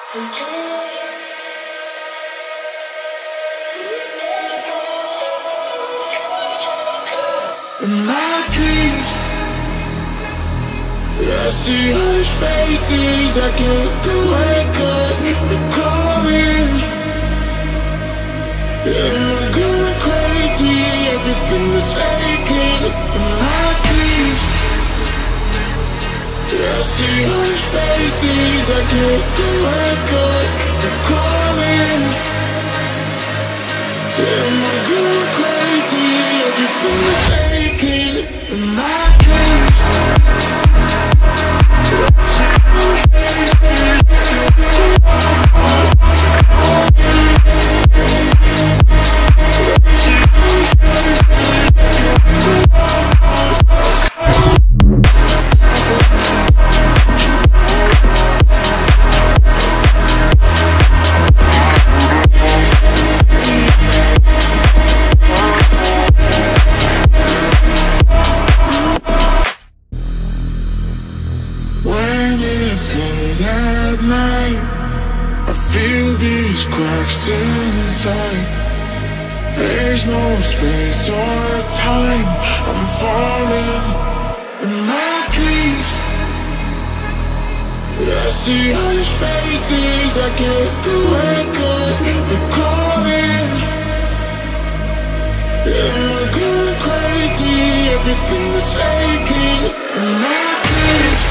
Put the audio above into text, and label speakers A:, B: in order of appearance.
A: In my dreams, I see hush faces. I can't look away 'cause they're calling. Am I going crazy? Everything is aching. In my dreams, I see hush faces. I can't look away 'cause they're calling. Am I going crazy? Everything is aching in my dreams. At night, I feel these cracks inside. There's no space or time. I'm falling in my dreams. I see hush faces. I can't look away 'cause they're calling. Am I going crazy? Everything is aching in my dreams.